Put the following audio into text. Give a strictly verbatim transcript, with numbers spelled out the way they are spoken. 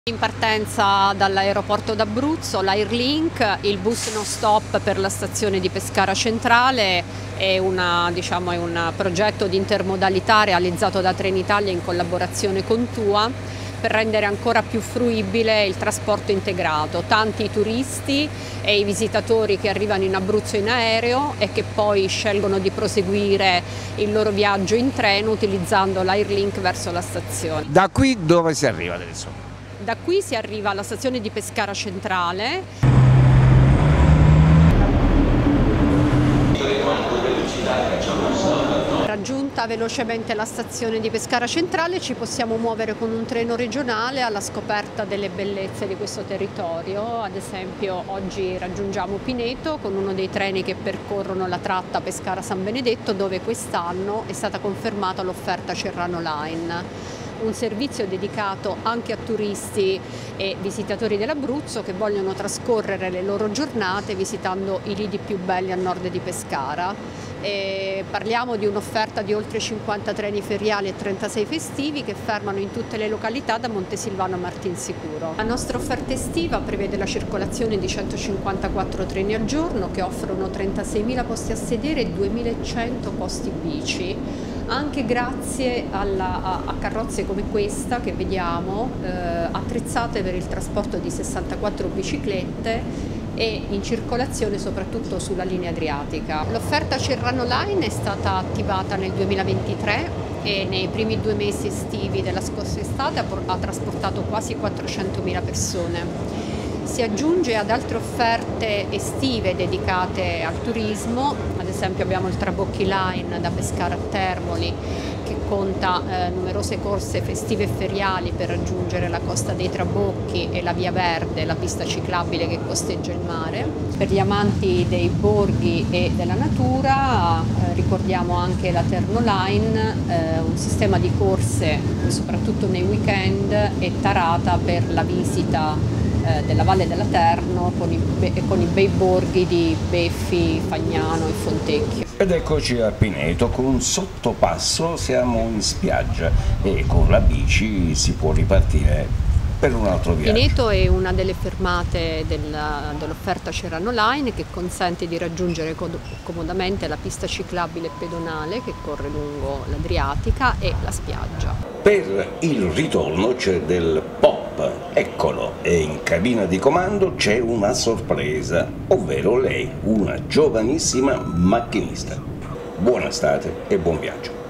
In partenza dall'aeroporto d'Abruzzo, l'Airlink, il bus non stop per la stazione di Pescara Centrale è, una, diciamo, è un progetto di intermodalità realizzato da Trenitalia in collaborazione con Tua per rendere ancora più fruibile il trasporto integrato. Tanti turisti e i visitatori che arrivano in Abruzzo in aereo e che poi scelgono di proseguire il loro viaggio in treno utilizzando l'Airlink verso la stazione. Da qui dove si arriva adesso? Da qui si arriva alla stazione di Pescara Centrale. Raggiunta velocemente la stazione di Pescara Centrale ci possiamo muovere con un treno regionale alla scoperta delle bellezze di questo territorio. Ad esempio oggi raggiungiamo Pineto con uno dei treni che percorrono la tratta Pescara-San Benedetto, dove quest'anno è stata confermata l'offerta Cerrano Line. Un servizio dedicato anche a turisti e visitatori dell'Abruzzo che vogliono trascorrere le loro giornate visitando i lidi più belli a nord di Pescara. E parliamo di un'offerta di oltre cinquanta treni feriali e trentasei festivi che fermano in tutte le località da Montesilvano a Martinsicuro. La nostra offerta estiva prevede la circolazione di centocinquantaquattro treni al giorno che offrono trentaseimila posti a sedere e duemilacento posti bici, anche grazie alla, a, a carrozze come questa che vediamo, eh, attrezzate per il trasporto di sessantaquattro biciclette e in circolazione soprattutto sulla linea adriatica. L'offerta Cerrano Line è stata attivata nel duemilaventitré e nei primi due mesi estivi della scorsa estate ha, ha trasportato quasi quattrocentomila persone. Si aggiunge ad altre offerte estive dedicate al turismo, ad esempio abbiamo il Trabocchi Line da Pescara a Termoli che conta eh, numerose corse festive e feriali per raggiungere la costa dei Trabocchi e la Via Verde, la pista ciclabile che costeggia il mare. Per gli amanti dei borghi e della natura eh, ricordiamo anche la Terno Line, eh, un sistema di corse soprattutto nei weekend e tarata per la visita della Valle della Terno con i, con i bei borghi di Beffi, Fagnano e Fontecchio. Ed eccoci a Pineto, con un sottopasso siamo in spiaggia e con la bici si può ripartire per un altro viaggio. Pineto è una delle fermate dell'offerta Cerrano Line che consente di raggiungere comodamente la pista ciclabile e pedonale che corre lungo l'Adriatica e la spiaggia. Per il ritorno c'è del pop, eccolo, e in cabina di comando c'è una sorpresa, ovvero lei, una giovanissima macchinista. Buona estate e buon viaggio.